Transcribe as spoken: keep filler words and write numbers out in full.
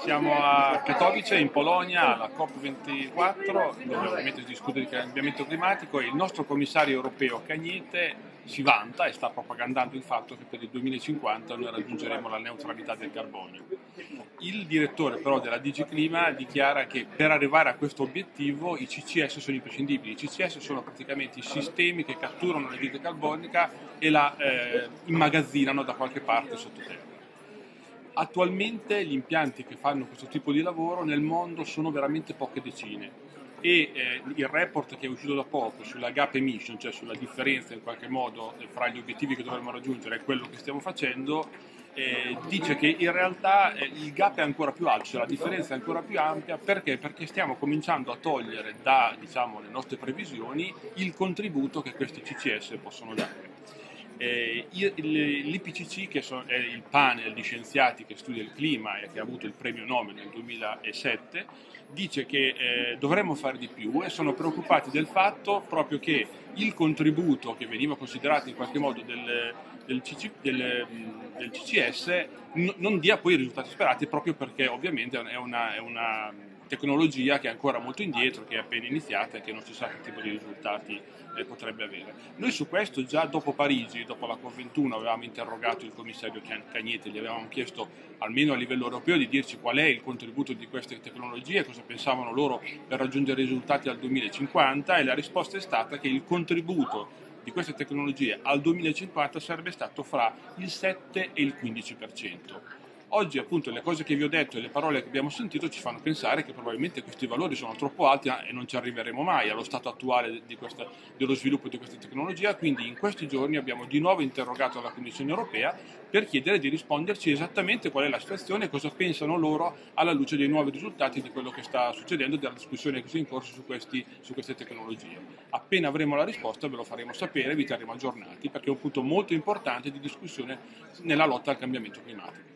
Siamo a Katowice, in Polonia, alla COP ventiquattro, dove ovviamente si discute di cambiamento climatico, e il nostro commissario europeo Cañete si vanta e sta propagandando il fatto che per il duemilacinquanta noi raggiungeremo la neutralità del carbonio. Il direttore però della D G Clima dichiara che per arrivare a questo obiettivo i C C S sono imprescindibili. I C C S sono praticamente i sistemi che catturano l'anidride carbonica e la eh, immagazzinano da qualche parte sottoterra. Attualmente gli impianti che fanno questo tipo di lavoro nel mondo sono veramente poche decine e eh, il report che è uscito da poco sulla gap emission, cioè sulla differenza in qualche modo fra gli obiettivi che dovremmo raggiungere e quello che stiamo facendo, eh, dice che in realtà eh, il gap è ancora più alto, cioè la differenza è ancora più ampia. Perché? Perché stiamo cominciando a togliere da, diciamo, le nostre previsioni il contributo che questi C C S possono dare. Eh, L'I P C C, che è il panel di scienziati che studia il clima e che ha avuto il premio Nobel nel duemilasette, dice che eh, dovremmo fare di più e sono preoccupati del fatto proprio che il contributo che veniva considerato in qualche modo del, del, C C, del, del C C S n- non dia poi i risultati sperati, proprio perché ovviamente è una, è una tecnologia che è ancora molto indietro, che è appena iniziata e che non si sa che tipo di risultati eh, potrebbe avere. Noi su questo già dopo Parigi, dopo la COP ventuno, avevamo interrogato il commissario Cañete, gli avevamo chiesto almeno a livello europeo di dirci qual è il contributo di queste tecnologie, cosa pensavano loro per raggiungere i risultati al duemilacinquanta, e la risposta è stata che il contributo di queste tecnologie al duemilacinquanta sarebbe stato fra il sette e il quindici per cento. Oggi appunto le cose che vi ho detto e le parole che abbiamo sentito ci fanno pensare che probabilmente questi valori sono troppo alti e non ci arriveremo mai allo stato attuale di questa, dello sviluppo di questa tecnologia. Quindi in questi giorni abbiamo di nuovo interrogato la Commissione europea per chiedere di risponderci esattamente qual è la situazione e cosa pensano loro alla luce dei nuovi risultati di quello che sta succedendo, della discussione che si è in corso su, questi, su queste tecnologie. Appena avremo la risposta ve lo faremo sapere e vi terremo aggiornati, perché è un punto molto importante di discussione nella lotta al cambiamento climatico.